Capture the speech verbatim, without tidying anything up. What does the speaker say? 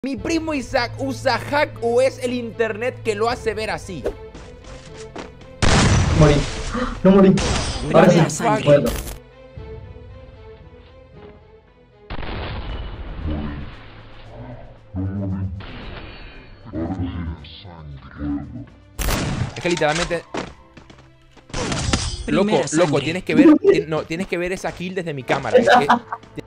Mi primo Isaac usa hack o es el internet que lo hace ver así. Morí. No morí. Ahora sí. Fuck. Bueno. Es que literalmente... Primera Loco, loco, sangre. tienes que ver... ti- No, tienes que ver esa kill desde mi cámara. Es que